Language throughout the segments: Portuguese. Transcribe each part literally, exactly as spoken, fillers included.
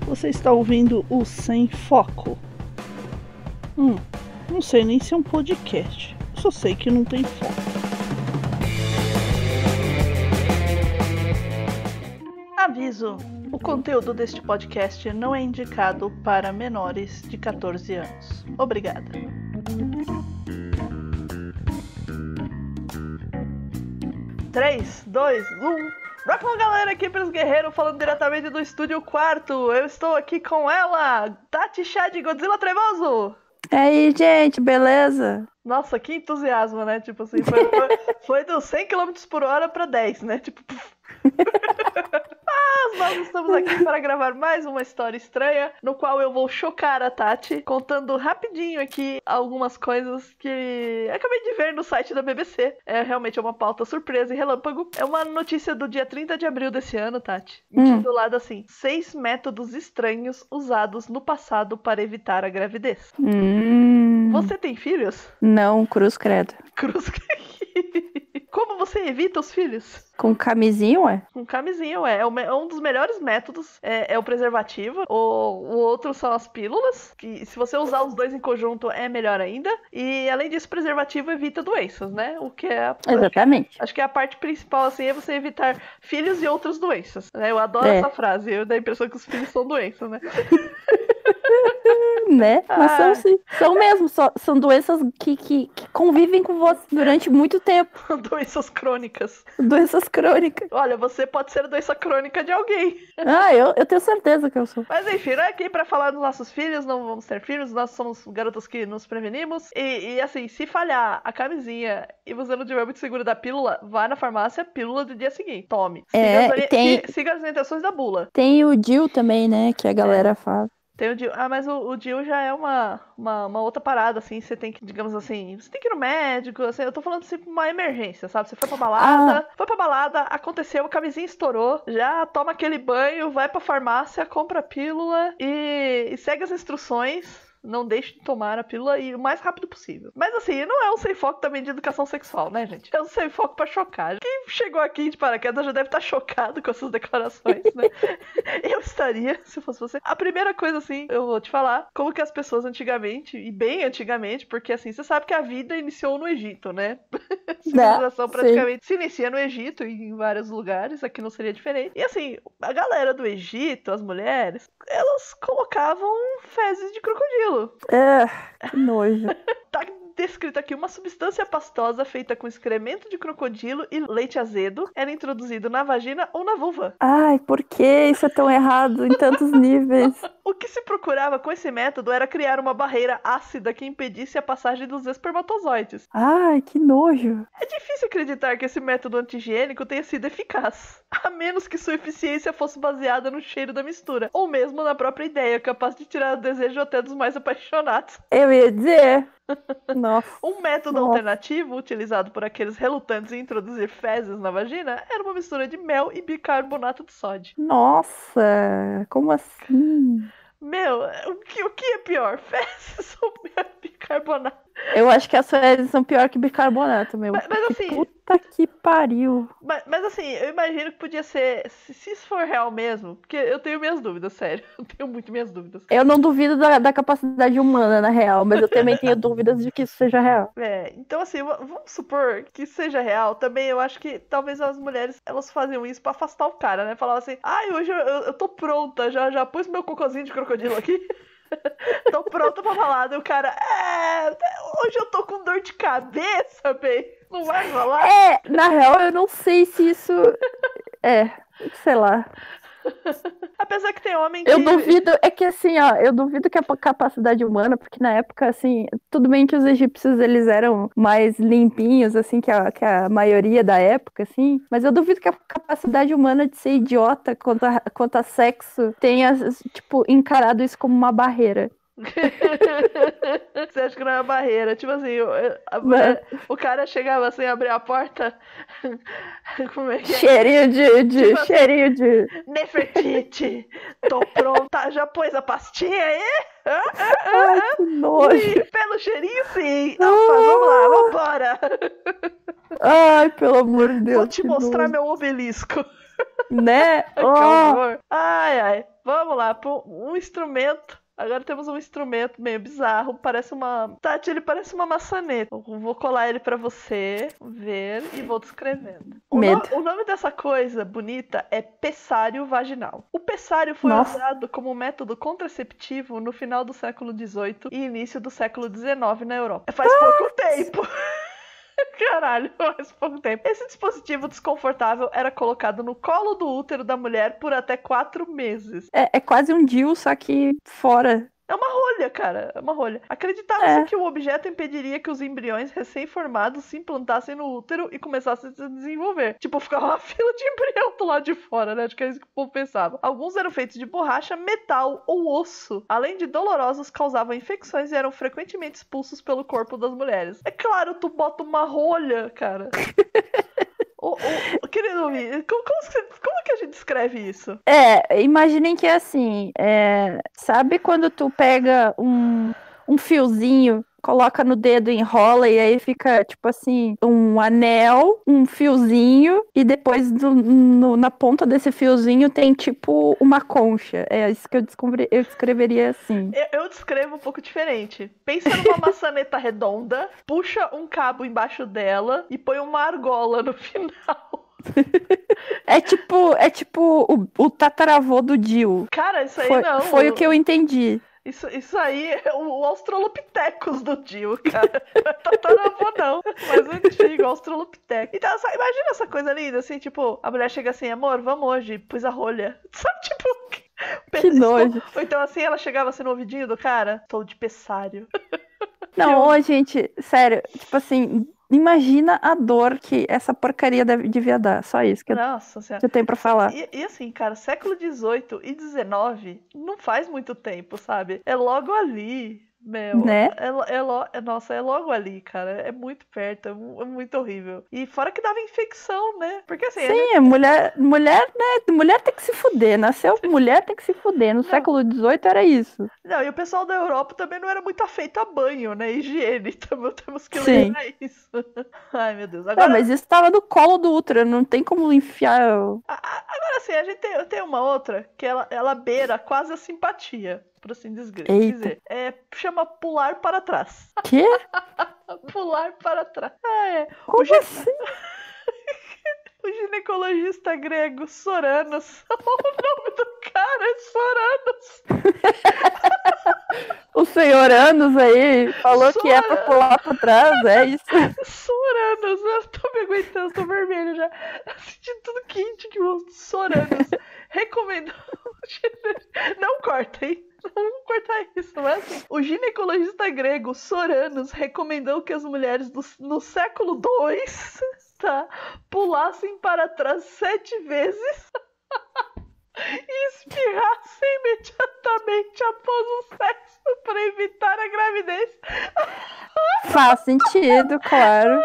Você está ouvindo o Sem Foco. Hum, não sei nem se é um podcast. Só sei que não tem foco. Aviso: o conteúdo deste podcast não é indicado para menores de catorze anos. Obrigada. três, dois, um... Rockman, galera, aqui para os guerreiros, falando diretamente do estúdio quarto. Eu estou aqui com ela, Tati Chá de Godzilla Trevoso. E aí, gente, beleza? Nossa, que entusiasmo, né? Tipo assim, foi, foi, foi dos cem quilômetros por hora para dez, né? Tipo... Mas nós estamos aqui para gravar mais uma história estranha, no qual eu vou chocar a Tati, contando rapidinho aqui algumas coisas que acabei de ver no site da B B C. É realmente uma pauta surpresa e relâmpago. É uma notícia do dia trinta de abril desse ano, Tati, intitulada hum. assim: Seis métodos estranhos usados no passado para evitar a gravidez. Hum. Você tem filhos? Não, cruz credo. Cruz credo. Como você evita os filhos? Com camisinha, ué? Com camisinha, ué. É um dos melhores métodos é, é o preservativo. O, o outro são as pílulas, que se você usar os dois em conjunto é melhor ainda. E além disso, preservativo evita doenças, né? O que é... Exatamente. Acho que a parte principal, assim, é você evitar filhos e outras doenças, né? Eu adoro é. essa frase. Eu dou a impressão que os filhos são doenças, né? Né? Mas ah. são sim. São mesmo. Só, são doenças que, que, que convivem com você durante muito tempo. Doenças crônicas. Doenças crônicas. Olha, você pode ser doença crônica de alguém. Ah, eu, eu tenho certeza que eu sou. Mas enfim, não é aqui pra falar dos nossos filhos, não vamos ter filhos, nós somos garotos que nos prevenimos. E, e assim, se falhar a camisinha e você não tiver muito seguro da pílula, vá na farmácia, pílula do dia seguinte. Tome. Siga, é, as, ori- tem... siga as orientações da bula. Tem o D I U também, né? Que a galera é. fala. Tem o D I U. Ah, mas o, o D I U já é uma, uma, uma outra parada, assim. Você tem que, digamos assim, você tem que ir no médico. Assim, eu tô falando assim, uma emergência, sabe? Você foi pra balada, ah. foi pra balada, aconteceu, a camisinha estourou. Já toma aquele banho, vai pra farmácia, compra a pílula e, e segue as instruções. Não deixe de tomar a pílula e o mais rápido possível. Mas assim, não é um sem foco também de educação sexual, né, gente? É um sem foco pra chocar. Quem chegou aqui de paraquedas já deve estar chocado com essas declarações, né? Eu estaria, se fosse você. A primeira coisa, assim, eu vou te falar como que as pessoas antigamente, e bem antigamente, porque assim, você sabe que a vida iniciou no Egito, né? A civilização é, praticamente sim. se inicia no Egito e em vários lugares, aqui não seria diferente. E assim, a galera do Egito, as mulheres, elas colocavam fezes de crocodilo. É, que nojo. Tá descrito aqui: uma substância pastosa feita com excremento de crocodilo e leite azedo era introduzido na vagina ou na vulva. Ai, por que isso é tão errado em tantos níveis? O que se procurava com esse método era criar uma barreira ácida que impedisse a passagem dos espermatozoides. Ai, que nojo. É difícil acreditar que esse método anti-higiênico tenha sido eficaz, a menos que sua eficiência fosse baseada no cheiro da mistura, ou mesmo na própria ideia, capaz de tirar o desejo até dos mais apaixonados. Eu ia dizer... Nossa. Um método Nossa. alternativo, utilizado por aqueles relutantes em introduzir fezes na vagina, era uma mistura de mel e bicarbonato de sódio. Nossa, como assim? Meu, o que, o que é pior? Fezes ou mel e bicarbonato? Eu acho que as fezes são pior que bicarbonato, meu. Mas, mas assim... Puta que pariu. Mas, mas assim, eu imagino que podia ser... Se, se isso for real mesmo, porque eu tenho minhas dúvidas, sério. Eu tenho muito minhas dúvidas. Eu não duvido da, da capacidade humana, na real, mas eu também tenho dúvidas de que isso seja real. É, então assim, vamos supor que seja real. Também eu acho que talvez as mulheres, elas faziam isso pra afastar o cara, né? Falavam assim, ai, hoje eu, eu, eu tô pronta, já, já pus meu cocôzinho de crocodilo aqui. Tô pronta pra balada. E o cara, é, hoje eu tô com dor de cabeça, bem. Não vai rolar? É, na real, eu não sei se isso... É, sei lá. Apesar que tem homem que... Eu duvido, é que assim, ó, eu duvido que a capacidade humana, porque na época, assim, tudo bem que os egípcios, eles eram mais limpinhos, assim, que a, que a maioria da época, assim, mas eu duvido que a capacidade humana de ser idiota quanto a, quanto a sexo tenha, tipo, encarado isso como uma barreira. Você acha que não é uma barreira? Tipo assim, a mulher, o cara chegava assim, abria a porta. Como é que é? Cheirinho de. de tipo cheirinho assim, de. Nefertiti, tô pronta. Já pôs a pastinha aí? Ah, ah, ah, Ai, ah. que nojo. Ui, pelo cheirinho, sim. Opa, vamos lá, vambora. Ai, pelo amor de Deus. Vou te mostrar nojo. Meu obelisco. Né? Que horror. Ai, ai. Vamos lá, pô, um instrumento. Agora temos um instrumento meio bizarro, parece uma... Tati, ele parece uma maçaneta. Eu vou colar ele pra você ver e vou descrevendo. O, no... o nome dessa coisa bonita é pessário vaginal. O pessário foi Nossa. usado como método contraceptivo no final do século dezoito e início do século dezenove na Europa. Faz ah. pouco tempo. Caralho, faz pouco tempo. Esse dispositivo desconfortável era colocado no colo do útero da mulher por até quatro meses. É, é quase um D I U, só que fora. É uma rolha, cara. É uma rolha. Acreditava-se é. que o objeto impediria que os embriões recém-formados se implantassem no útero e começassem a se desenvolver. Tipo, ficava uma fila de embrião do lado de fora, né? Acho que é isso que o povo pensava. Alguns eram feitos de borracha, metal ou osso. Além de dolorosos, causavam infecções e eram frequentemente expulsos pelo corpo das mulheres. É claro, tu bota uma rolha, cara. Ô, ô, querido ouvir, como, como, como que a gente descreve isso? É, imaginem que é assim, é, sabe quando tu pega um, um fiozinho, coloca no dedo, enrola e aí fica tipo assim, um anel, um fiozinho e depois do, no, na ponta desse fiozinho tem tipo uma concha. É isso que eu, descobri, eu descreveria assim. Eu, eu descrevo um pouco diferente. Pensa numa maçaneta redonda, puxa um cabo embaixo dela e põe uma argola no final. É tipo, é tipo o, o tataravô do D I U. Cara, isso aí foi, não. Foi o que eu entendi. Isso, isso aí é o, o Australopithecus do D I U, cara. Não é tataravô, não. Mas o antigo, Australopithecus. Então, imagina essa coisa linda, assim, tipo, a mulher chega assim, amor, vamos hoje, pus a rolha. Sabe, tipo... Que nojo. Ou então assim, ela chegava assim no ouvidinho do cara, tô de pessário. Não, ô, gente, sério, tipo assim... Imagina a dor que essa porcaria deve, devia dar. Só isso que Nossa, eu, eu tenho pra falar. E, e assim, cara, século dezoito e dezenove não faz muito tempo, sabe? É logo ali. Meu, né? é, é, é, nossa, é logo ali, cara. É muito perto, é, é muito horrível. E fora que dava infecção, né? Porque assim. Sim, gente... mulher, mulher, né? Mulher tem que se fuder. Nasceu mulher tem que se fuder. No não. século dezoito era isso. Não, e o pessoal da Europa também não era muito afeito a banho, né? Higiene. Também temos que Sim. lembrar isso. Ai, meu Deus. Agora... É, mas isso tava no colo do útero, não tem como enfiar. Agora assim, a gente tem, tem uma outra que ela, ela beira quase a simpatia. Por assim dizer. É, chama pular para trás. Quê? Pular para trás. Ah, é. Como o gine... assim? O ginecologista grego Soranos. O nome do cara é Soranos. O senhor Anos aí falou Sor... que é pra pular para trás, é isso? Soranos, eu tô me aguentando, tô vermelho já. Sentindo tudo quente que o Soranos recomendou. Não corta, hein? Vamos cortar isso, não é assim? O ginecologista grego Soranos recomendou que as mulheres do, no século dois, tá, pulassem para trás sete vezes e espirrassem imediatamente após o sexo para evitar a gravidez. Faz sentido, claro.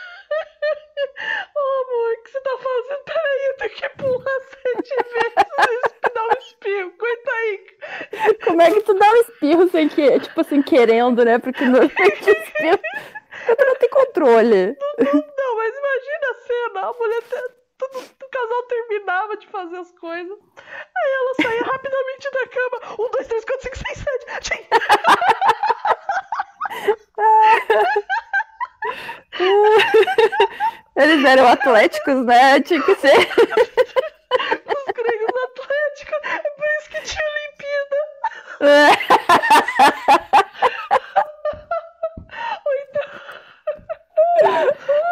Oh, amor, o que você tá fazendo? Peraí, eu tenho que pular sete vezes e dar um espirro. Aguenta aí. Como é que tu dá um espirro sem que, tipo assim, querendo, né? Porque normalmente espirro tu não tem controle. Não, não, não, mas imagina a cena. A mulher, todo, o casal terminava de fazer as coisas. Aí ela saía rapidamente da cama. Um, dois, três, quatro, cinco, seis, sete. Eles eram atléticos, né? Tinha que ser. Os gregos atléticos. É por isso que tinha Olimpíada. Ou então...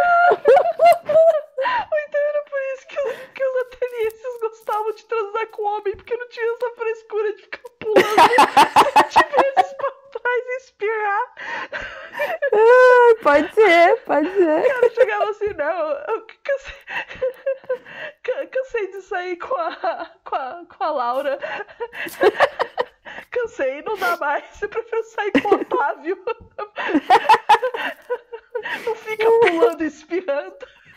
Ou então era por isso que os, que os atenienses gostavam de transar com homem, porque não tinha essa frescura de ficar pulando sete vezes pra trás e espirrar. Pode ser, pode ser. O cara chegava assim, não, eu cansei, cansei de sair com a, com a, com a Laura. Cansei, não dá mais. Eu prefiro sair com o Otávio. Não fica pulando e espirrando.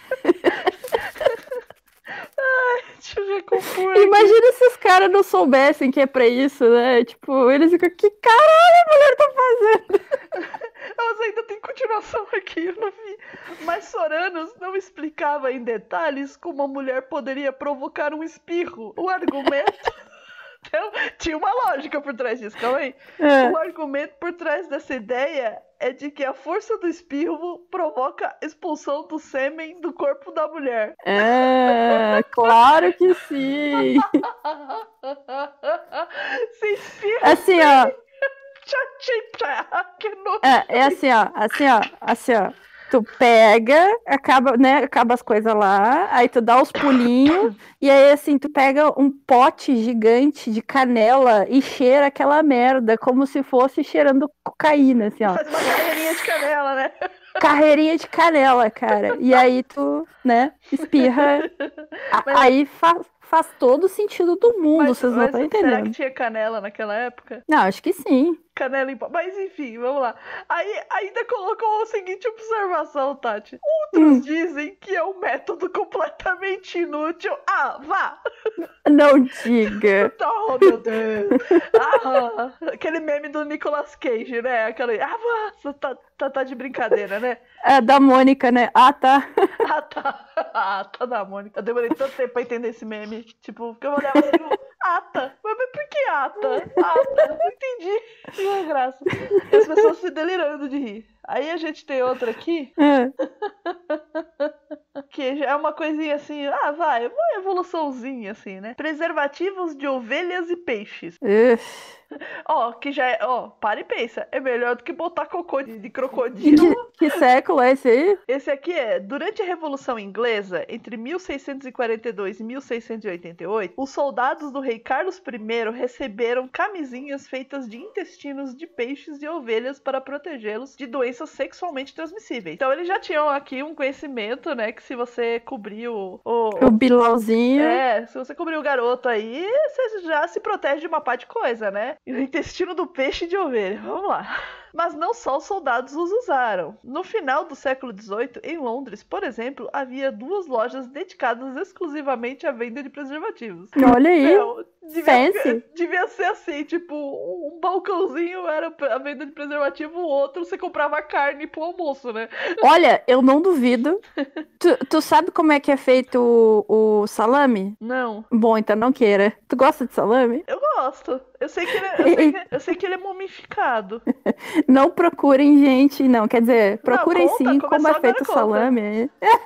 Ai, deixa eu recompor. Imagina se os caras não soubessem que é pra isso, né? Tipo, eles ficam, que caralho a mulher tá fazendo? Mas ainda tem continuação aqui, eu não vi. Mas Soranos não explicava em detalhes como a mulher poderia provocar um espirro. O argumento Então, tinha uma lógica por trás disso, calma aí. É. O argumento por trás dessa ideia é de que a força do espirro provoca expulsão do sêmen do corpo da mulher. É, claro que sim. Se espirra Assim, ó. que nojo. É, é assim, ó. Assim, ó. Assim, ó. Tu pega, acaba, né? Acaba as coisas lá, aí tu dá os pulinhos, e aí assim, tu pega um pote gigante de canela e cheira aquela merda, como se fosse cheirando cocaína, assim, ó. Faz uma carreirinha de canela, né? Carreirinha de canela, cara. E aí tu, né, espirra. A- Mas- Aí faz, faz todo o sentido do mundo, Mas, vocês não mas estão será que entendendo. tinha canela naquela época? Não, acho que sim. Canela em pó. Mas enfim, vamos lá. Aí ainda colocou a seguinte observação, Tati. Outros Hum. dizem que é um método completamente inútil. Ah, vá! Não diga. Oh, meu Deus! Ah, aquele meme do Nicolas Cage, né? Aquele. Ah, vá! Você tá, tá, tá de brincadeira, né? É da Mônica, né? Ah, tá. Ah, tá. Ah, tá da Mônica. Eu demorei tanto tempo pra entender esse meme. Tipo, porque eu olhava assim, tipo, ata. Mas, mas por que ata? Ata. Não entendi. Não é graça. E as pessoas se delirando de rir. Aí a gente tem outra aqui, É. que já é uma coisinha assim, ah, vai, uma evoluçãozinha assim, né? Preservativos de ovelhas e peixes. Uf. Ó, que já é, ó, para e pensa, é melhor do que botar cocô de, de crocodilo. Que, que século é esse aí? Esse aqui é, durante a Revolução Inglesa, entre mil seiscentos e quarenta e dois e mil seiscentos e oitenta e oito, os soldados do rei Carlos I receberam camisinhas feitas de intestinos de peixes e ovelhas para protegê-los de doenças sexualmente transmissíveis. Então eles já tinham aqui um conhecimento, né, que se você cobrir o... o, O Bilauzinho. É, se você cobrir o garoto aí, você já se protege de uma parte de coisa, né? E o intestino do peixe e de ovelha. Vamos lá. Mas não só os soldados os usaram. No final do século dezoito, em Londres, por exemplo, havia duas lojas dedicadas exclusivamente à venda de preservativos. Olha aí. Meu, devia, Fancy. devia ser assim, tipo, um balcãozinho era a venda de preservativo, o outro você comprava carne pro almoço, né? Olha, eu não duvido. Tu, tu sabe como é que é feito o, o salame? Não, Bom, então não queira. Tu gosta de salame? eu gosto. Eu sei que ele é, eu sei que, eu sei que ele é mumificado. Não procurem, gente. Não, quer dizer, procurem conta, sim começou como é agora, feito o conta. salame.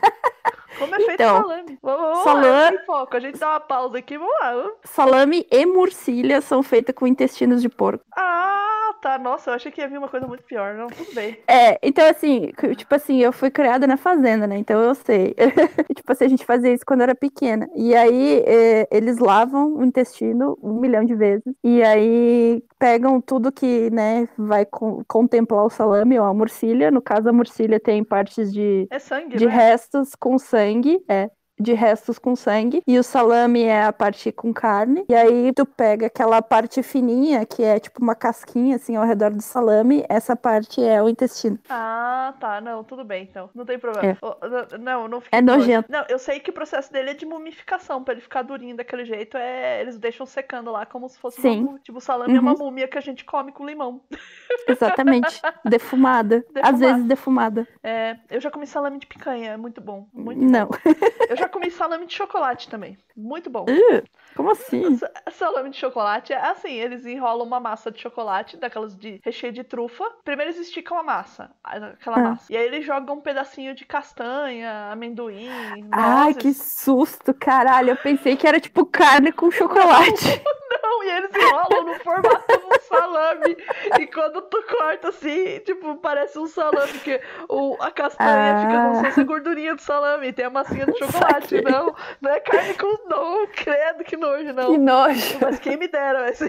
Como é feito Então, salame? Vamos, vamos salame- lá, sem foco. A gente dá uma pausa aqui, vamos lá. Salame e murcilha são feitas com intestinos de porco. Ah, tá. Nossa, eu achei que ia vir uma coisa muito pior. Não, tudo bem. É, então assim, c- tipo assim, eu fui criada na fazenda, né? Então eu sei. Tipo assim, a gente fazia isso quando era pequena. E aí é, eles lavam o intestino um milhão de vezes. E aí pegam tudo que, né, vai con- contemplar o salame ou a murcilha. No caso, a murcilha tem partes de, É sangue, de né? restos com sangue. É. De restos com sangue, e o salame é a parte com carne, e aí tu pega aquela parte fininha, que é tipo uma casquinha assim ao redor do salame, essa parte é o intestino. Ah, tá. Não, tudo bem, então. Não tem problema. É. Oh, n- não, não fiquei É com nojo. nojento. Não, eu sei que o processo dele é de mumificação. Pra ele ficar durinho daquele jeito, é... eles deixam secando lá como se fosse Sim. uma múmia. Tipo, o salame é uma Uhum. múmia que a gente come com limão. Exatamente. Defumada. Defumada. Às vezes defumada. É, eu já comi salame de picanha, é muito bom. Muito Não. bom. Eu já comi salame de chocolate também. Muito bom. Uh, como assim? Sa- Salame de chocolate é assim, eles enrolam uma massa de chocolate, daquelas de recheio de trufa. Primeiro eles esticam a massa, aquela Ah. massa. E aí eles jogam um pedacinho de castanha, amendoim, Ai, nozes. que susto, caralho. Eu pensei que era tipo carne com chocolate. Não, e eles enrolam no formato de um salame. E quando tu corta assim, tipo, parece um salame, que o, a castanha Ah. fica como se fosse a gordurinha do salame. E tem a massinha de chocolate. Saquei. Não, não é carne com não, credo, que nojo, não. Que nojo. Mas quem me dera, assim.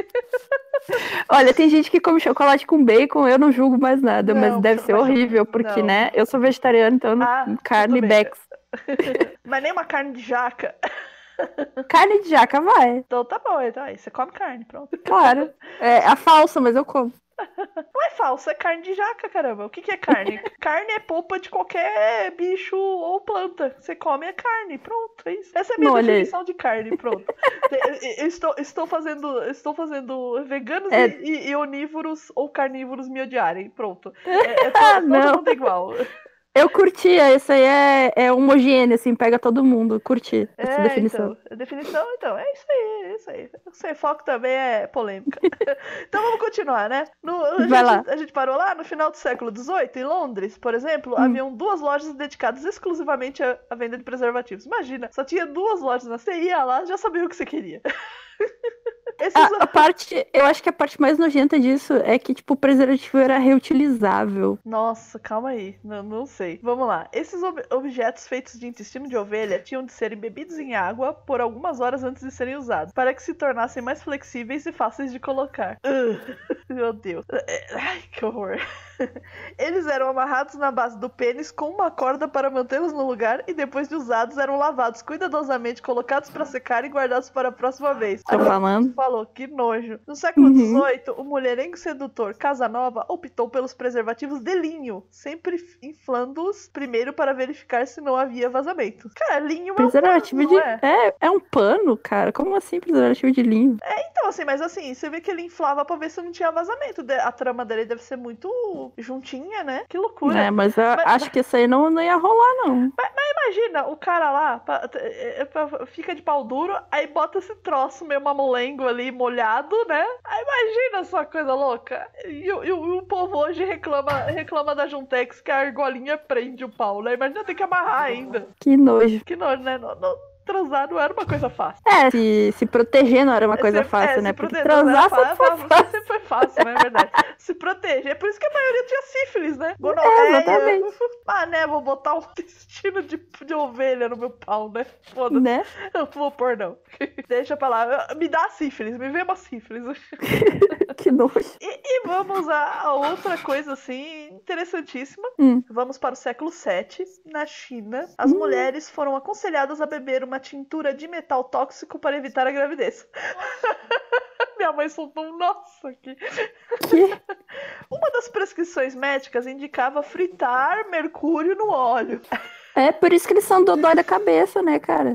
Olha, tem gente que come chocolate com bacon, eu não julgo mais nada, Não, mas deve ser chocolate- horrível, porque, não. né, eu sou vegetariana, então eu não- Ah, carne tudo bem. bex. Mas nem uma carne de jaca. Carne de jaca vai, Então tá bom, então aí você come carne, pronto. claro. É a falsa, mas eu como. Não é falso, é carne de jaca, caramba. O que, que é carne? Carne é polpa de qualquer bicho ou planta. Você come a carne, pronto, é isso. Essa é a minha Olha aí. definição de carne, pronto. Eu, eu estou, estou fazendo, estou fazendo veganos É. e, e onívoros ou carnívoros me odiarem, pronto. É, é, to- Ah, todo não. mundo igual. Eu curtia, esse aí é, é homogêneo, assim, pega todo mundo. Curti essa É, definição. então, a definição, então, é isso aí, é isso aí. O sem foco também é polêmica. Então vamos continuar, né? No, a, Vai lá. gente, a gente parou lá no final do século dezoito, em Londres, por exemplo, Hum. haviam duas lojas dedicadas exclusivamente à, à venda de preservativos. Imagina, só tinha duas lojas, né? Você ia lá, já sabia o que você queria. Esses... A, a parte, eu acho que a parte mais nojenta disso é que, tipo, o preservativo era reutilizável. Nossa, calma aí, não, não sei. Vamos lá. Esses ob- objetos feitos de intestino de ovelha tinham de serem bebidos em água por algumas horas antes de serem usados, para que se tornassem mais flexíveis e fáceis de colocar. Ugh. Meu Deus. Ai, que horror. Eles eram amarrados na base do pênis com uma corda para mantê-los no lugar e depois de usados eram lavados cuidadosamente, colocados para secar e guardados para a próxima vez. Tô falando. Falou, que nojo. No século Uhum. dezoito, o mulherengo sedutor Casanova optou pelos preservativos de linho, sempre inflando-os primeiro para verificar se não havia vazamento. Cara, linho é um Preservativo pano, de. não é? É, é um pano, cara. Como assim preservativo de linho? Então, assim, mas assim, você vê que ele inflava pra ver se não tinha vazamento. De- A trama dele deve ser muito juntinha, né? Que loucura. É, mas eu Mas- acho que isso aí não, não ia rolar, não. Imagina, o cara lá pa- é, é, pa- fica de pau duro, aí bota esse troço meio mamolengo ali, molhado, né? Aí imagina só coisa louca. E, o- e o- e o povo hoje reclama, reclama da Juntex que a argolinha prende o pau, né? Imagina ter que amarrar ainda. Que nojo. Que nojo, né? Não, não- transar não era uma coisa fácil. É, se, se proteger não era uma coisa Sempre- fácil, é, né? se Porque proteger não era transar sempre foi fácil, fácil. sempre foi fácil, né? É verdade. Se proteger. É por isso que a maioria tinha sífilis, né? É, Gonorreia. exatamente. Ah, né? Vou botar um intestino de, de ovelha no meu pau, né? Foda-se. Né? Eu não vou pôr, não. Deixa pra lá. Me dá a sífilis, me vê uma sífilis. Que nojo. E, e vamos a, a outra coisa, assim, interessantíssima. Hum. Vamos para o século sete. Na China, as Hum. mulheres foram aconselhadas a beber uma tintura de metal tóxico para evitar a gravidez. Minha mãe soltou um nossa aqui. Que? Uma das prescrições médicas indicava fritar mercúrio no óleo. É por isso que eles são dodói da cabeça, né, cara?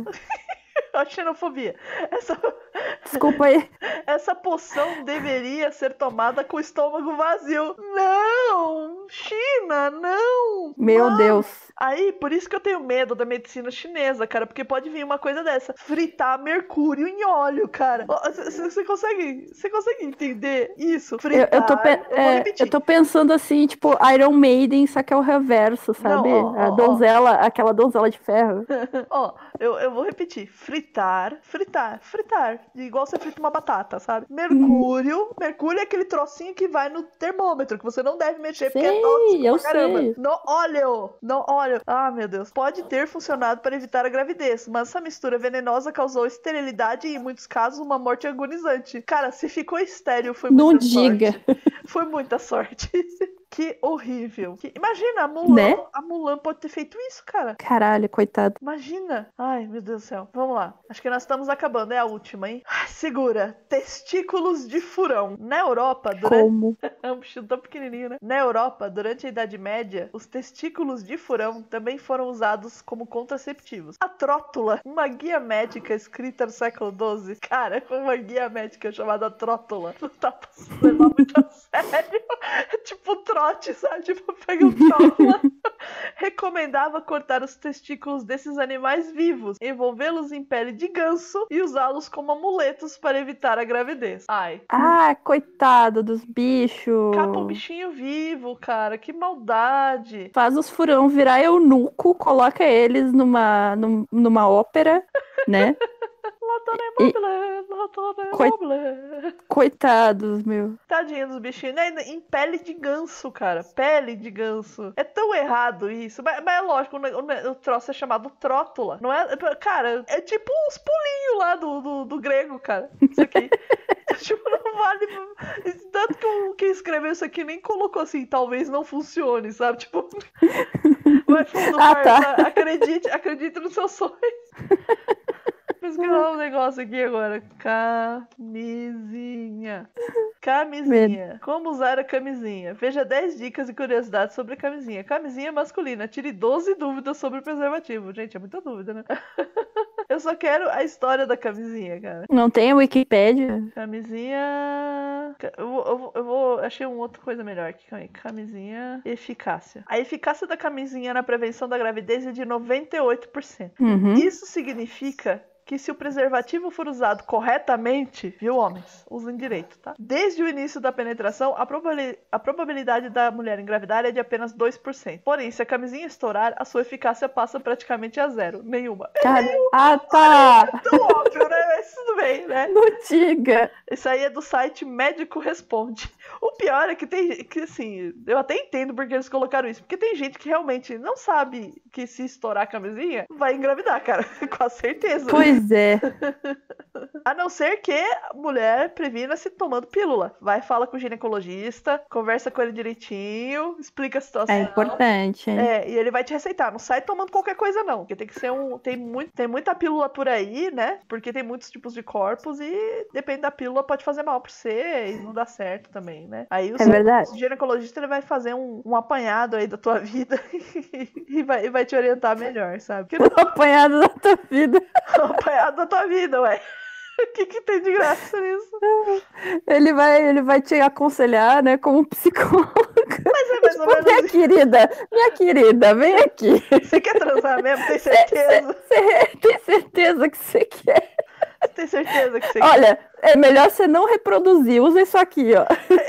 A xenofobia. Essa, Desculpa aí. essa poção deveria ser tomada com o estômago vazio. Não! China, não! Meu Mano. Deus. Aí, por isso que eu tenho medo da medicina chinesa, cara, porque pode vir uma coisa dessa. Fritar mercúrio em óleo, cara. Você consegue, você consegue entender isso? Eu, Fritar. eu, tô, pe- eu vou é, repetir. eu tô pensando assim, tipo, Iron Maiden, só que é o reverso, sabe? Não, ó, a ó, ó. donzela, aquela donzela de ferro. Ó, eu, eu vou repetir. Fritar, fritar, fritar. Igual você frita uma batata, sabe? Mercúrio. Mercúrio é aquele trocinho que vai no termômetro, que você não deve mexer, porque é Sei, tóxico eu pra caramba. sei. No óleo. No óleo. Ah, meu Deus. Pode ter funcionado para evitar a gravidez, mas essa mistura venenosa causou esterilidade e, em muitos casos, uma morte agonizante. Cara, se ficou estéril, foi Não muita diga. sorte. Foi muita sorte. Que horrível. Que- Imagina, a Mulan, Né? a Mulan pode ter feito isso, cara. Caralho, coitado. Imagina. Ai, meu Deus do céu. Vamos lá. Acho que nós estamos acabando. É a última, hein? Ai, segura. Testículos de furão. Na Europa, durante... Como? É um bichinho tão pequenininho, né? Na Europa, durante a Idade Média, os testículos de furão também foram usados como contraceptivos. A trótula, uma guia médica escrita no século doze. Cara, uma guia médica chamada trótula. Não tá passando levar muito a sério. É tipo um trote, sabe? Tipo, pega um trótula. Recomendava cortar os testículos desses animais vivos, envolvê-los em pele de ganso e usá-los como amuletos para evitar a gravidez. Ai. Ah, coitado dos bichos. Capa o bichinho vivo, cara. Que maldade. Faz os furão virar eunuco, coloca eles numa, num- numa ópera, né? E- Mobile, Latona Coi- Mobile. Coitados, meu. Tadinho dos bichinhos. Né? Em pele de ganso, cara. Pele de ganso. É tão errado isso. Mas, mas é lógico, o, ne- o ne- o troço é chamado trótula. Não é? Cara, é tipo uns pulinhos lá do, do, do grego, cara. Isso aqui. Tipo, não vale. Tanto que o- quem escreveu isso aqui nem colocou assim, talvez não funcione, sabe? Tipo. Vai fundo, Ah, tá. parça. Acredite, acredite nos seus sonhos. Pesquisar um negócio aqui agora. Camisinha. Camisinha. Como usar a camisinha? Veja dez dicas e curiosidades sobre a camisinha. Camisinha masculina. Tire doze dúvidas sobre o preservativo. Gente, é muita dúvida, né? Eu só quero a história da camisinha, cara. Não tem a Wikipédia? Camisinha... Eu vou, eu vou, eu vou... Achei uma outra coisa melhor aqui. Calma aí. Camisinha... Eficácia. A eficácia da camisinha na prevenção da gravidez é de noventa e oito por cento. Uhum. Isso significa que se o preservativo for usado corretamente, viu, homens? Usem direito, tá? Desde o início da penetração, a, probabili- a probabilidade da mulher engravidar é de apenas dois por cento. Porém, se a camisinha estourar, a sua eficácia passa praticamente a zero. Nenhuma. Cara... Ah, tá! É tão óbvio, né? Mas tudo bem, né? Não diga! Isso aí é do site Médico Responde. O pior é que tem, que assim, eu até entendo porque eles colocaram isso, porque tem gente que realmente não sabe que se estourar a camisinha, vai engravidar, cara, com certeza. Pois é. A não ser que a mulher previna-se tomando pílula. Vai, fala com o ginecologista, conversa com ele direitinho, explica a situação. É importante. É, e ele vai te receitar. Não sai tomando qualquer coisa, não. Porque tem que ser um. Tem, muito, tem muita pílula por aí, né? Porque tem muitos tipos de corpos e depende da pílula, pode fazer mal pra você e não dá certo também, né? Aí o, É verdade. o ginecologista ele vai fazer um, um apanhado aí da tua vida e, vai, e vai te orientar melhor, sabe? Porque Um apanhado da tua vida. um apanhado da tua vida, ué. O que, que tem de graça nisso? Ele vai, ele vai te aconselhar, né, como psicólogo. Mas é mais ou Tipo, menos minha isso. querida, minha querida, vem aqui. Você quer transar mesmo? Tem certeza? Você tem certeza que você quer? Tem certeza que você quer? Olha, é melhor você não reproduzir. Usa isso aqui, ó.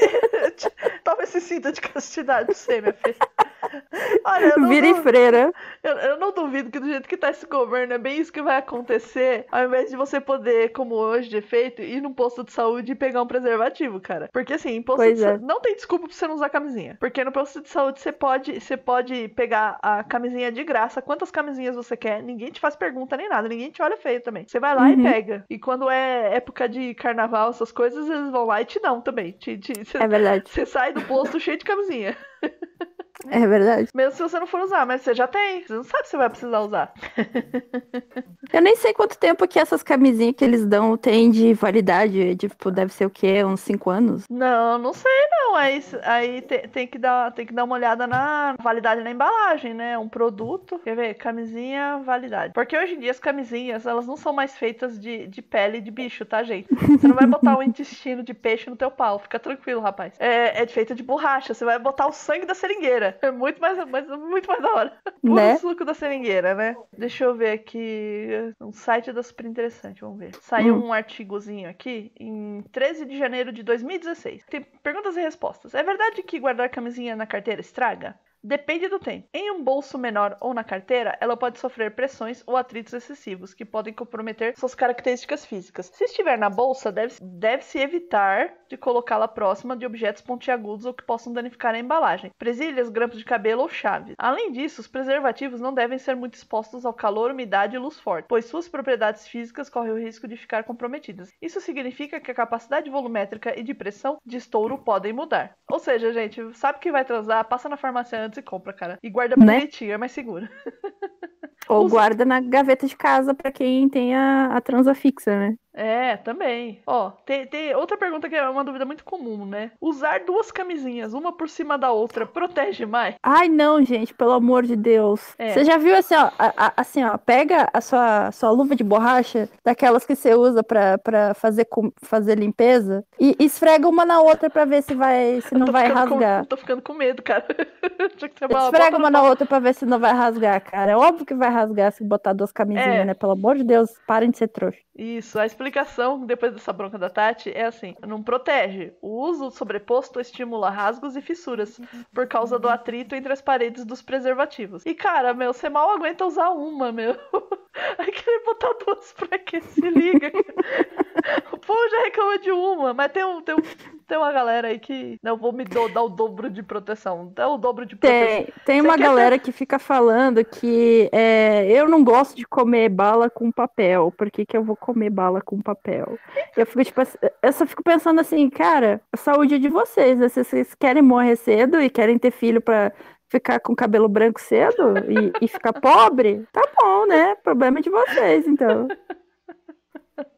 Toma esse cinto de castidade pra você, minha filha. Olha, eu não, Vire du- freira. eu, eu não duvido que do jeito que tá esse governo, é bem isso que vai acontecer, ao invés de você poder, como hoje de efeito, ir num posto de saúde e pegar um preservativo, cara. Porque assim, em posto Pois de é. sa- não tem desculpa pra você não usar camisinha. Porque no posto de saúde você pode, você pode pegar a camisinha de graça, quantas camisinhas você quer, ninguém te faz pergunta nem nada, ninguém te olha feio também. Você vai lá e Uhum. pega. E quando é época de carnaval, essas coisas, eles vão lá e te dão também. Te, te, você, É verdade. você sai do posto cheio de camisinha. É verdade. Mesmo se você não for usar, mas você já tem. Você não sabe se você vai precisar usar. Eu nem sei quanto tempo que essas camisinhas que eles dão tem de validade. Tipo, deve ser o quê? Uns cinco anos? Não, não sei não. Aí, aí te- tem, que dar, tem que dar uma olhada na validade na embalagem, né? Um produto. Quer ver? Camisinha, validade. Porque hoje em dia as camisinhas, elas não são mais feitas de, de pele de bicho, tá, gente? Você não vai botar o intestino de peixe no teu pau. Fica tranquilo, rapaz. É, é feita de borracha. Você vai botar o sangue da seringueira. É muito mais, mais, muito mais da hora. Puro Né? suco da seringueira, né? Deixa eu ver aqui. Um site da super interessante, vamos ver. Saiu Hum. um artigozinho aqui em treze de janeiro de dois mil e dezesseis. Tem perguntas e respostas. É verdade que guardar camisinha na carteira estraga? Depende do tempo. Em um bolso menor ou na carteira, ela pode sofrer pressões ou atritos excessivos, que podem comprometer suas características físicas. Se estiver na bolsa, deve- deve-se evitar de colocá-la próxima de objetos pontiagudos ou que possam danificar a embalagem, presilhas, grampos de cabelo ou chaves. Além disso, os preservativos não devem ser muito expostos ao calor, umidade e luz forte, pois suas propriedades físicas correm o risco de ficar comprometidas. Isso significa que a capacidade volumétrica e de pressão de estouro podem mudar. Ou seja, gente, sabe que vai transar, passa na farmácia antes e compra, cara. E guarda Né? bonitinho, é mais seguro. Ou Os- guarda na gaveta de casa pra quem tem a, a transa fixa, né? É, também. Ó, tem, tem outra pergunta que é uma dúvida muito comum, né? Usar duas camisinhas, uma por cima da outra, protege mais? Ai, não, gente, pelo amor de Deus. É. Você já viu assim, ó, a- a- assim, ó, pega a sua, sua luva de borracha, daquelas que você usa pra, pra fazer, com- fazer limpeza, e esfrega uma na outra pra ver se vai, se não Tô vai ficando com- rasgar. tô ficando com medo, cara. Tinha que ser uma- Esfrega bota uma no- na outra pra ver se não vai rasgar, cara. É óbvio que vai rasgar se botar duas camisinhas, É. né? Pelo amor de Deus, parem de ser trouxa. Isso, a explicação depois dessa bronca da Tati é assim: não protege. O uso sobreposto estimula rasgos e fissuras por causa do atrito entre as paredes dos preservativos. E cara, meu, você mal aguenta usar uma, meu. Aí querer botar duas pra que se liga. O povo já reclama de uma, mas tem, um, tem, um, tem uma galera aí que não vou me do- dar o dobro de proteção. Dá o dobro de proteção. Tem, tem Você uma quer galera que fica falando que é, eu não gosto de comer bala com papel. Por que, que eu vou comer bala com papel? Eu fico tipo assim, eu só fico pensando assim, cara, a saúde é de vocês, né? Se vocês querem morrer cedo e querem ter filho pra ficar com cabelo branco cedo e, e ficar pobre, tá bom, né? Problema é de vocês, então.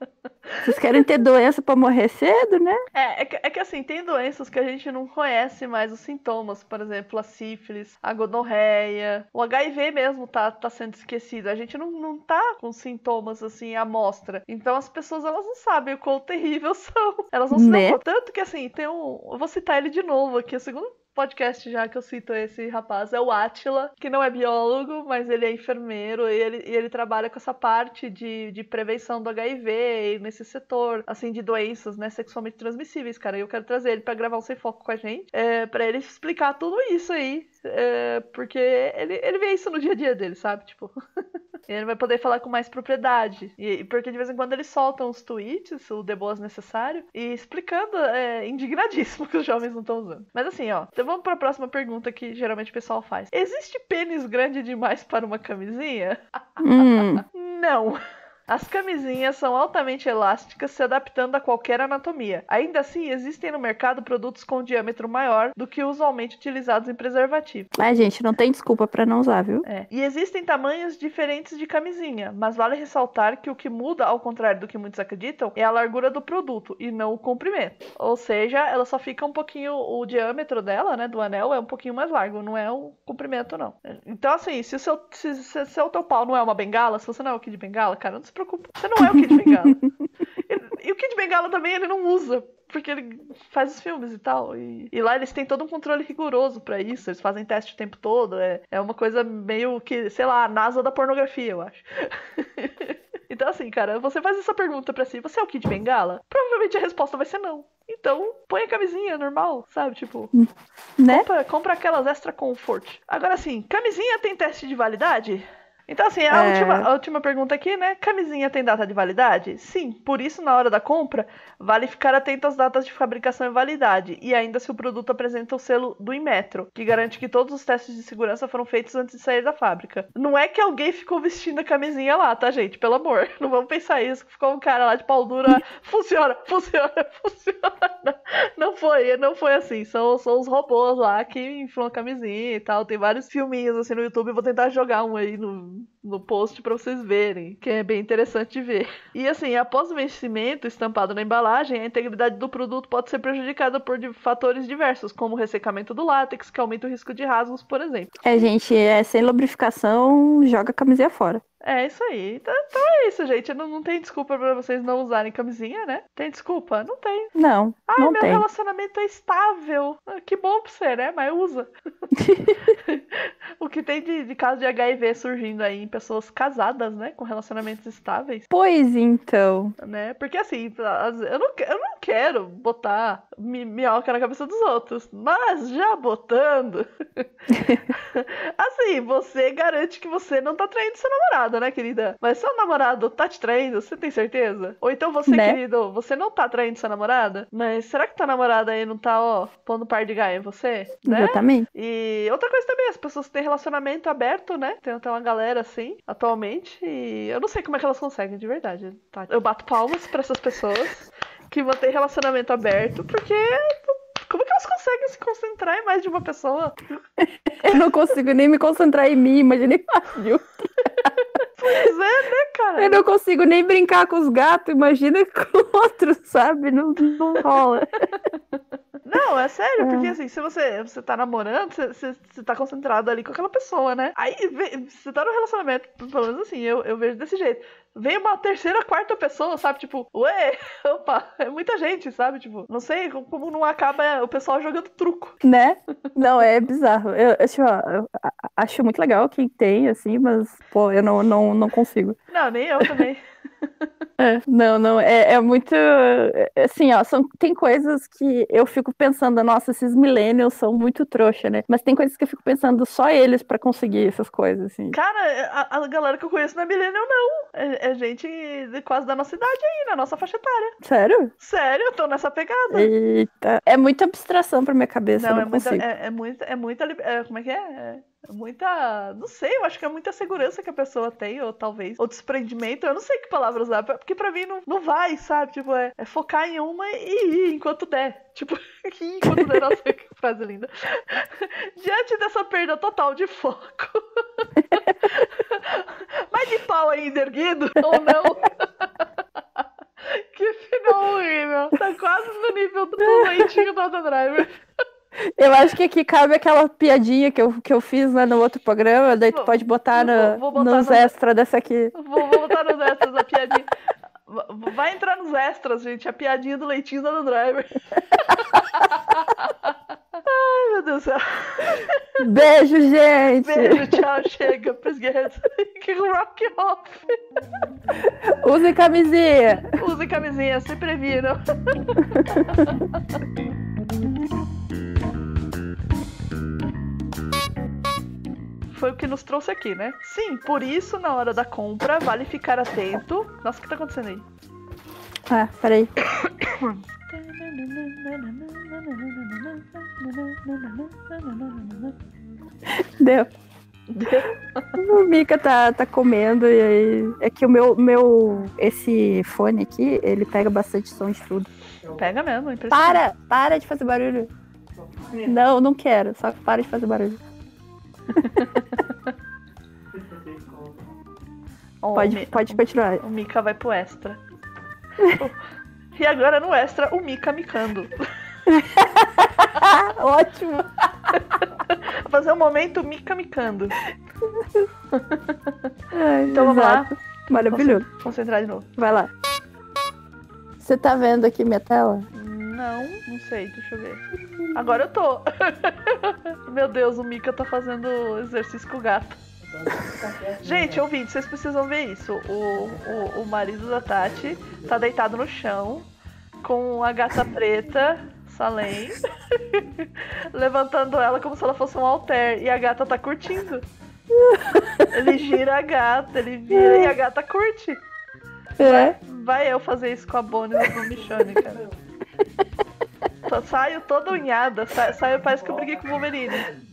Vocês querem ter doença pra morrer cedo, né? É, é que, é que assim, tem doenças que a gente não conhece mais os sintomas. Por exemplo, a sífilis, a gonorreia, o H I V mesmo tá, tá sendo esquecido. A gente não, não tá com sintomas assim à mostra. Então as pessoas, elas não sabem o quão terrível são. Elas não se dão Né? conta. Tanto que assim, tem um... Eu vou citar ele de novo aqui, o segundo podcast já que eu cito esse rapaz é o Átila, que não é biólogo, mas ele é enfermeiro e ele, e ele trabalha com essa parte de, de prevenção do H I V e nesse setor, assim, de doenças, né, sexualmente transmissíveis, cara. E eu quero trazer ele pra gravar um Sem Foco com a gente, é, pra ele explicar tudo isso aí, é, porque ele, ele vê isso no dia a dia dele, sabe? Tipo... Ele vai poder falar com mais propriedade. E, porque de vez em quando eles soltam os tweets, o Deboas necessário, e explicando, é, indignadíssimo que os jovens não estão usando. Mas assim, ó, então vamos para a próxima pergunta que geralmente o pessoal faz. Existe pênis grande demais para uma camisinha? Hum. Não. As camisinhas são altamente elásticas, se adaptando a qualquer anatomia. Ainda assim, existem no mercado produtos com diâmetro maior do que usualmente utilizados em preservativo. Ai, gente, não tem desculpa pra não usar, viu? É. E existem tamanhos diferentes de camisinha, mas vale ressaltar que o que muda, ao contrário do que muitos acreditam, é a largura do produto e não o comprimento. Ou seja, ela só fica um pouquinho, o diâmetro dela, né, do anel é um pouquinho mais largo, não é o comprimento não. Então assim, se o seu, se, se, se o teu pau não é uma bengala, se você não é o Kid Bengala, cara, não se preocupa, você não é o Kid Bengala. E, e o Kid Bengala também ele não usa, porque ele faz os filmes e tal. E, e lá eles têm todo um controle rigoroso pra isso. Eles fazem teste o tempo todo. É, é uma coisa meio que, sei lá, a NASA da pornografia, eu acho. Então, assim, cara, você faz essa pergunta pra si: você é o Kid Bengala? Provavelmente a resposta vai ser não. Então, põe a camisinha normal, sabe? Tipo, né? compra, compra aquelas extra comfort. Agora, assim, camisinha tem teste de validade? Então, assim, a, é... última, a última pergunta aqui, né? Camisinha tem data de validade? Sim, por isso, na hora da compra, vale ficar atento às datas de fabricação e validade, e ainda se o produto apresenta o selo do Inmetro, que garante que todos os testes de segurança foram feitos antes de sair da fábrica. Não é que alguém ficou vestindo a camisinha lá, tá, gente? Pelo amor, não vamos pensar isso, que ficou um cara lá de pau dura, funciona, funciona, funciona. Não foi, não foi assim, são, são os robôs lá que inflam a camisinha e tal, tem vários filminhos assim no YouTube, eu vou tentar jogar um aí no... no post pra vocês verem, que é bem interessante de ver. E assim, após o vencimento estampado na embalagem, a integridade do produto pode ser prejudicada por fatores diversos, como o ressecamento do látex, que aumenta o risco de rasgos, por exemplo. É, gente, é sem lubrificação, joga a camisinha fora. É isso aí. Então, então é isso, gente. Não, não tem desculpa pra vocês não usarem camisinha, né? Tem desculpa? Não tem. Não, Ai, não meu tem. relacionamento é estável. Que bom pra você, né? Mas usa. O que tem de, de caso de H I V surgindo aí em pessoas casadas, né? Com relacionamentos estáveis. Pois então. Né? Porque assim, eu não, eu não quero botar mi, minhoca na cabeça dos outros. Mas já botando... assim, você garante que você não tá traindo seu namorado, né, querida? Mas seu namorado tá te traindo, você tem certeza? Ou então você, né? Querido, você não tá traindo sua namorada? Mas será que tua namorada aí não tá, ó, pondo par de gaia em você? Né? Exatamente. E outra coisa também, as pessoas que têm relacionamento aberto, né? Tem até uma galera assim, atualmente, e eu não sei como é que elas conseguem, de verdade. Tá? Eu bato palmas pra essas pessoas que mantêm relacionamento aberto, porque... como é que elas conseguem se concentrar em mais de uma pessoa? Eu não consigo nem me concentrar em mim, imagine mais. Pois é, né, cara? Eu não consigo nem brincar com os gatos, imagina com outros, sabe? Não, não rola. Não, é sério, é. Porque assim, se você, você tá namorando, você, você, você tá concentrado ali com aquela pessoa, né? Aí você tá no relacionamento, pelo menos assim, eu, eu vejo desse jeito. Vem uma terceira, quarta pessoa, sabe? Tipo, ué, opa, é muita gente, sabe? Tipo, não sei como não acaba o pessoal jogando truco. Né? Não, é bizarro. Eu, eu, eu acho muito legal quem tem, assim, mas, pô, eu não, não, não consigo. Não, nem eu também. É, não, não, é, é muito, assim, ó, são, tem coisas que eu fico pensando, nossa, esses millennials são muito trouxa, né? Mas tem coisas que eu fico pensando só eles pra conseguir essas coisas, assim. Cara, a, a galera que eu conheço não é millennial, não. É, é gente de quase da nossa idade aí, na nossa faixa etária. Sério? Sério, eu tô nessa pegada. Eita, é muita abstração pra minha cabeça, não, eu não é muita, consigo. É, é muita, é muita, é, como é que é? É... muita, não sei, eu acho que é muita segurança que a pessoa tem, ou talvez, ou desprendimento, eu não sei que palavra usar, porque pra mim não, não vai, sabe, tipo, é, é focar em uma e ir enquanto der, tipo, enquanto der, nossa, que frase linda, diante dessa perda total de foco, mas de pau ainda erguido, ou não, que Que final horrível. Tá quase no nível do leitinho do Adam Driver. Eu acho que aqui cabe aquela piadinha que eu, que eu fiz lá no outro programa, daí tu pode botar, no, vou, vou botar nos no... extras dessa aqui. Vou, vou botar nos extras a piadinha. Vai entrar nos extras, gente, a piadinha do leitinho do Adam Driver. Ai, meu Deus do céu. Beijo, gente. Beijo, tchau, chega. Prisgueto. Que rock off. Use camisinha. Use camisinha, se previram. Foi o que nos trouxe aqui, né? Sim, por isso, na hora da compra, vale ficar atento. Nossa, o que tá acontecendo aí? Ah, peraí. Deu. Deu. O Mika tá, tá comendo e aí... É que o meu, meu... Esse fone aqui, ele pega bastante som de tudo. Pega mesmo, impressionante. Para! Para de fazer barulho. Não, não quero. Só para de fazer barulho. Oh, pode, Mi... pode continuar. O Mika vai pro extra. E agora no extra, o Mika micando. Ótimo. Vou fazer um momento Mika micando. Ai, então vamos exato. lá. Maravilhoso. Concentrar de novo. Vai lá. Você tá vendo aqui minha tela? Não, não sei, deixa eu ver. Agora eu tô. Meu Deus, o Mika tá fazendo exercício com o gato. Gente, ouvinte, vocês precisam ver isso. O, o, o marido da Tati tá deitado no chão com a gata preta, Salem, levantando ela como se ela fosse um halter. E a gata tá curtindo. Ele gira a gata, ele vira e a gata curte. É. Vai, vai eu fazer isso com a Bonnie no Michonne, cara. Só saio toda unhada, saio, saio, parece que eu briguei com o Wolverine.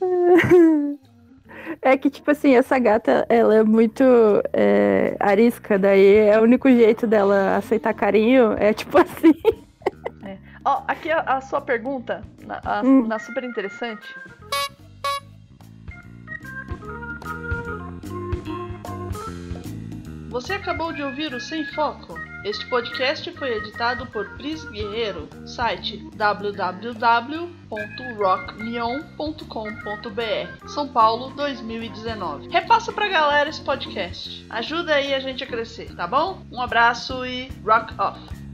É que, tipo assim, essa gata, ela é muito é, arisca, daí é o único jeito dela aceitar carinho, é tipo assim. É. Ó, aqui a, a sua pergunta, na, a, hum. na super interessante. Você acabou de ouvir o Sem Foco. Este podcast foi editado por Pris Guerreiro, site w w w ponto rock neon ponto com ponto b r, São Paulo dois mil e dezenove. Repassa pra galera esse podcast. Ajuda aí a gente a crescer, tá bom? Um abraço e rock off!